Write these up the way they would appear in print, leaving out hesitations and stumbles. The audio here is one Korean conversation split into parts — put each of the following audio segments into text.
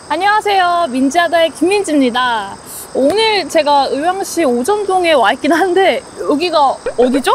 안녕하세요. 민지하다의 김민지입니다. 오늘 제가 의왕시 오전동에 와 있긴 한데 여기가 어디죠?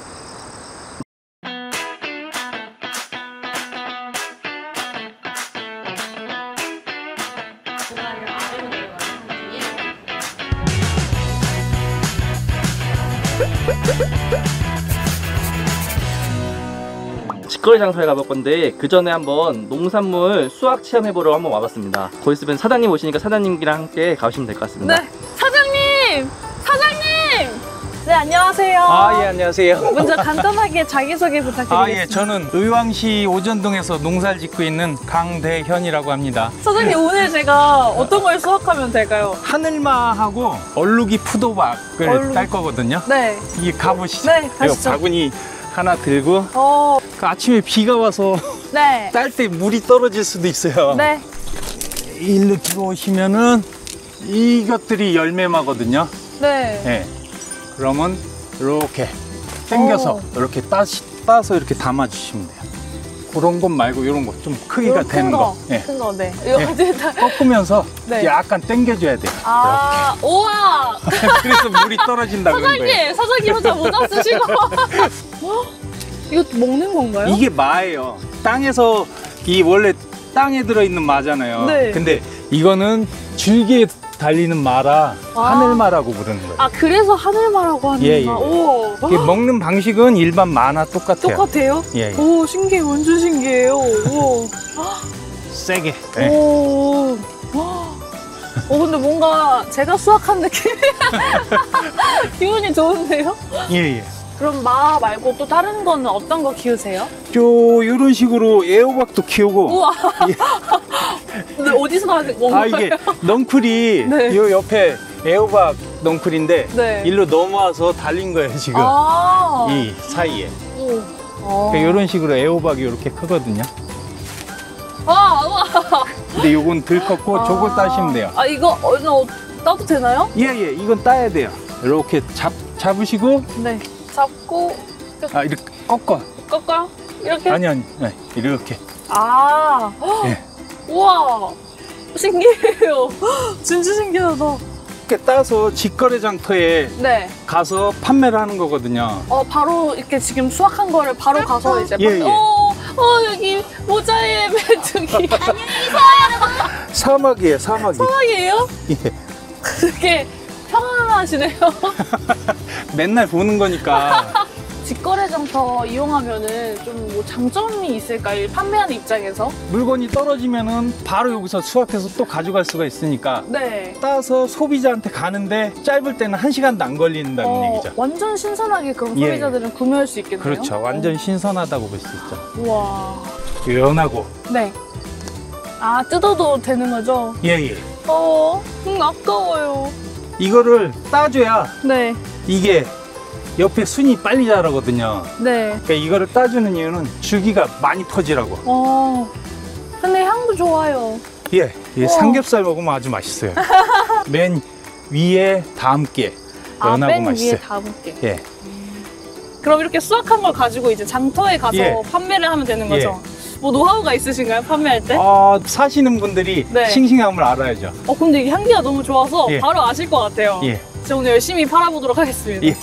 직거래 장소에 가볼 건데 그 전에 한번 농산물 수확 체험해보러 한번 와봤습니다. 곧 있으면 사장님 오시니까 사장님이랑 함께 가시면 될 것 같습니다. 네, 사장님! 사장님! 네, 안녕하세요. 예, 안녕하세요. 먼저 간단하게 자기소개 부탁드리겠습니다. 예, 저는 의왕시 오전동에서 농사를 짓고 있는 강대현이라고 합니다. 사장님, 오늘 제가 어떤 걸 수확하면 될까요? 하늘마하고 얼룩이 푸도박을 딸 거거든요. 네. 이게 가보시죠. 네, 가시죠. 이거 바구니 하나 들고 어, 그 아침에 비가 와서 네. 딸 때 물이 떨어질 수도 있어요. 네. 일로 들어오시면은 이것들이 열매마거든요. 네. 예. 그러면 이렇게 당겨서 이렇게 따서 이렇게 담아주시면 돼요. 그런 것 말고 이런 거 좀 크기가 되는 거. 예. 큰 거, 네. 이거 예. 다. 꺾으면서 네. 약간 당겨줘야 돼요. 아, 우와! 그래서 물이 떨어진다 그런 거예요. 사장님 혼자 모자 쓰시고. 이거 먹는 건가요? 이게 마예요. 땅에서 이 원래 땅에 들어있는 마잖아요. 네. 근데 이거는 줄기에 달리는 마라 하늘마라고 부르는 거예요. 아, 그래서 하늘마라고 하는구나. 예, 예. 오. 이게 먹는 방식은 일반 마나 똑같아요. 똑같아요? 예, 예. 오, 신기해. 완전 신기해요. 오. 세게. 예. 오. 근데 뭔가 제가 수확한 느낌? 기분이 좋은데요? 예, 예. 그럼 마 말고 또 다른 거는 어떤 거 키우세요? 이런 식으로 애호박도 키우고. 우와. 근데 어디서 나는 건가요? 이게 넝쿨이 네. 요 옆에 애호박 넝쿨인데 네. 일로 넘어와서 달린 거예요 지금. 이 사이에. 오. 이런 식으로 애호박이 이렇게 크거든요. 우와. 근데 요건 덜 컸고 저걸 따시면 돼요. 이거 따도 되나요? 예, 이건 따야 돼요. 이렇게 잡으시고 네. 잡고 이렇게 꺾어요? 이렇게? 아니 네, 이렇게. 헉, 예. 우와. 신기해요. 진짜 신기하다. 이렇게 따서 직거래 장터에 네. 가서 판매를 하는 거거든요. 바로 이렇게 지금 수확한 거를 바로 가서 이제 예. 여기 모자에 메뚜기. 사막이에요. 사막이에요? 예. 되게 편안하시네요. 맨날 보는 거니까. 직거래 장터 이용하면은 좀 뭐 장점이 있을까요? 판매하는 입장에서? 물건이 떨어지면은 바로 여기서 수확해서 또 가져갈 수가 있으니까 네. 따서 소비자한테 가는데 짧을 때는 1시간도 안 걸린다는 얘기죠. 완전 신선하게 그럼 예. 소비자들은 구매할 수 있겠네요. 그렇죠. 완전 신선하다고 볼 수 있죠. 우와. 연하고. 네. 뜯어도 되는 거죠? 예. 아까워요. 이거를 따줘야 네. 이게 옆에 순이 빨리 자라거든요. 네. 그러니까 이거를 따주는 이유는 줄기가 많이 퍼지라고. 근데 향도 좋아요. 예, 삼겹살 먹으면 아주 맛있어요. 맨 위에 다 함께 연하고 맨 맛있어요. 위에 담을게. 예. 그럼 이렇게 수확한 걸 가지고 이제 장터에 가서 예. 판매를 하면 되는 거죠? 뭐 노하우가 있으신가요? 판매할 때? 사시는 분들이 네. 싱싱함을 알아야죠. 근데 이게 향기가 너무 좋아서 예. 바로 아실 것 같아요. 예. 제가 오늘 열심히 팔아보도록 하겠습니다. 예.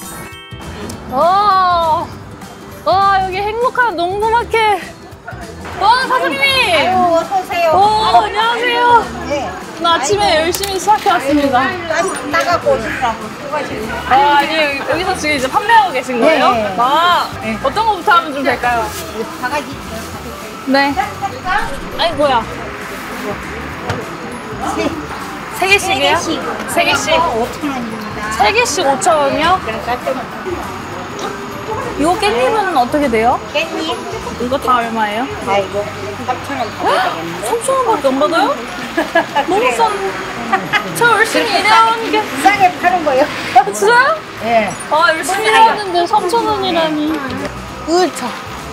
여기 행복한 농부마켓. 사장님! 어서 오세요. 안녕하세요. 네. 나 아침에 열심히 수확해왔습니다. 따가고 오시라고 수고하셨네요. 아니, 여기서 지금 이제 판매하고 계신 거예요? 네. 어떤 거부터 하면 좀 될까요? 바가지 네. 아이고야. 세 개씩이요? 세 개씩. 5,000원입니다. 세 개씩 5,000원이요? 그러니까 이거 깻잎은 어떻게 돼요? 깻잎? 이거 다 얼마예요? 아이고 3,000원 받아야 되겠는데. 3,000원밖에 안 받아요? 너무 싼. 저 열심히 일해온 게. 싸게 파는 거예요? 진짜요? 네. 열심히 일해왔는데 3,000원이라니. 으차.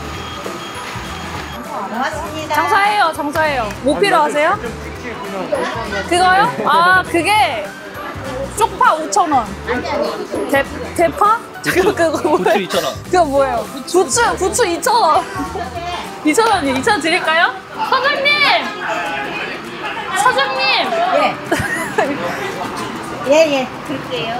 고맙습니다. 장사해요. 뭐 필요하세요? 그거요? 그게 쪽파 5,000원. 대파? 그거 뭐예요? 부추 2,000원. 그거 뭐예요? 부추 2,000원. 2,000원이 2,000원 드릴까요? 사장님! 예. 그럴게요.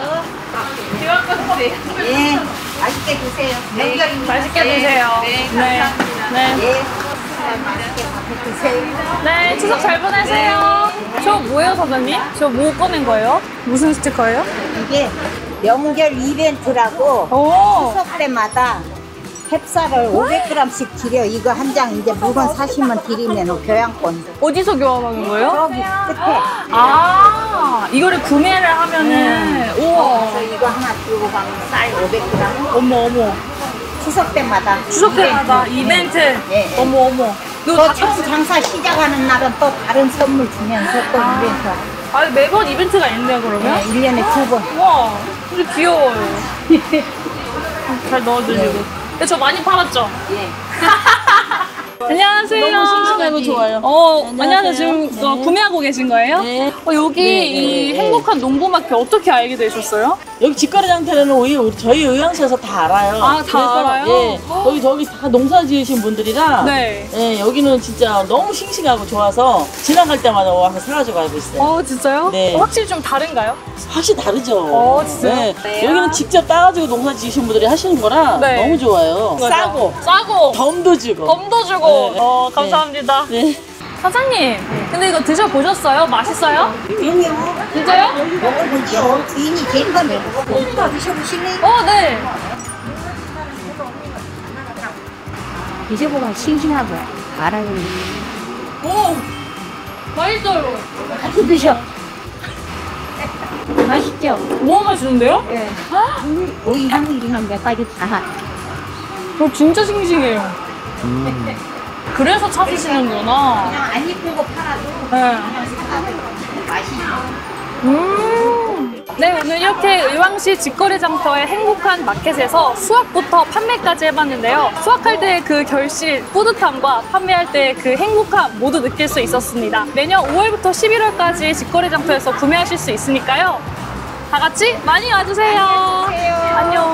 예. 맛있게 드세요. 명절입니다. 맛있게 드세요. 네. 네. 감사합니다. 네. 예. 맛있게 밥해 드세요. 네, 추석 잘 보내세요. 저 뭐예요, 사장님? 저 뭐 꺼낸 거예요? 무슨 스티커예요? 이게 명절 이벤트라고 오, 추석 때마다 햅쌀을 500g씩 드려. 이거 한 장 이제 물건 사시면 드리면 교양권. 어디서 교환하는 거예요? 저기 끝에. 아, 이거를 구매를 하면은, 우와. 그래서 이거 하나 들고 가면 쌀 500g. 어머, 어머. 추석 때마다. 추석 때마다 이벤트. 예. 어머, 어머. 이거 또 다 처음 장사 시작하는 날은 또 다른 선물 주면서 또 이벤트. 아, 매번 이벤트가 있네요, 그러면? 네, 1년에 2번. 와, 근데 귀여워요. 잘 넣어드리고. 근데 저 많이 팔았죠? 예. 안녕하세요. 너무 싱싱하고 좋아요. 안녕하세요. 지금 구매하고 계신 거예요? 네. 여기 이 행복한 농부마켓 어떻게 알게 되셨어요? 여기 직거래 장터는 저희 의왕시에서 다 알아요. 아, 다 그래서, 알아요? 예, 저기 다 농사 지으신 분들이라 네. 예, 여기는 진짜 너무 싱싱하고 좋아서 지나갈 때마다 와서 사가지고 가고 있어요. 진짜요? 네. 확실히 좀 다른가요? 확실히 다르죠. 진짜요? 네. 여기는 직접 따가지고 농사 지으신 분들이 하시는 거라 네. 너무 좋아요. 맞아요. 싸고 싸고 덤도 주고. 덤도 주고. 네. 감사합니다. 네. 사장님, 근데 이거 드셔보셨어요? 맛있어요? 그럼요. 진짜요? 먹어보죠. 이미 된 거네. 또 드셔보실래요? 네. 드셔보면 싱싱하고 알아요. 오, 맛있어요. 같이 드셔. 맛있죠? 너무 맛있는데요? 예. 오이 향이랑 몇 가지 다. 진짜 싱싱해요. 그래서 찾으시는구나. 그냥 안 이쁘고 팔아도 네. 그냥 사가면 맛있어. 네, 오늘 이렇게 의왕시 직거래 장터의 행복한 마켓에서 수확부터 판매까지 해봤는데요. 수확할 때 그 결실, 뿌듯함과 판매할 때 그 행복함 모두 느낄 수 있었습니다. 내년 5월부터 11월까지 직거래 장터에서 구매하실 수 있으니까요. 다 같이 많이 와주세요. 안녕.